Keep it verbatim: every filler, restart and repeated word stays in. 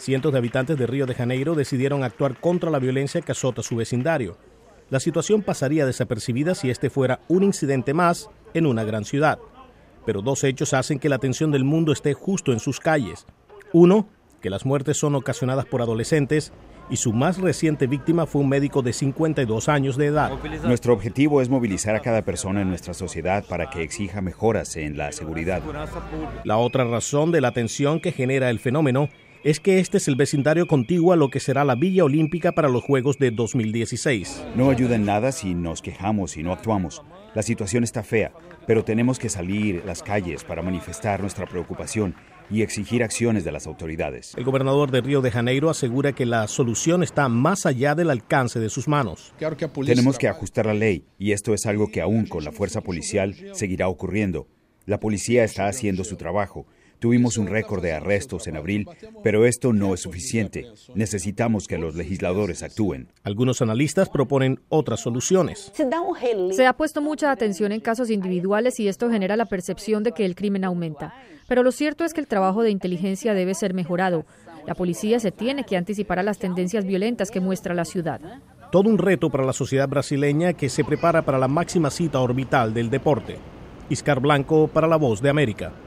Cientos de habitantes de Río de Janeiro decidieron actuar contra la violencia que azota su vecindario. La situación pasaría desapercibida si este fuera un incidente más en una gran ciudad. Pero dos hechos hacen que la atención del mundo esté justo en sus calles. Uno, que las muertes son ocasionadas por adolescentes, y su más reciente víctima fue un médico de cincuenta y dos años de edad. Nuestro objetivo es movilizar a cada persona en nuestra sociedad para que exija mejoras en la seguridad. La otra razón de la atención que genera el fenómeno es que este es el vecindario contiguo a lo que será la Villa Olímpica para los Juegos de dos mil dieciséis. No ayuda en nada si nos quejamos y no actuamos. La situación está fea, pero tenemos que salir a las calles para manifestar nuestra preocupación y exigir acciones de las autoridades. El gobernador de Río de Janeiro asegura que la solución está más allá del alcance de sus manos. Tenemos que ajustar la ley, y esto es algo que aún con la fuerza policial seguirá ocurriendo. La policía está haciendo su trabajo. Tuvimos un récord de arrestos en abril, pero esto no es suficiente. Necesitamos que los legisladores actúen. Algunos analistas proponen otras soluciones. Se ha puesto mucha atención en casos individuales y esto genera la percepción de que el crimen aumenta. Pero lo cierto es que el trabajo de inteligencia debe ser mejorado. La policía se tiene que anticipar a las tendencias violentas que muestra la ciudad. Todo un reto para la sociedad brasileña que se prepara para la máxima cita orbital del deporte. Iscar Blanco para La Voz de América.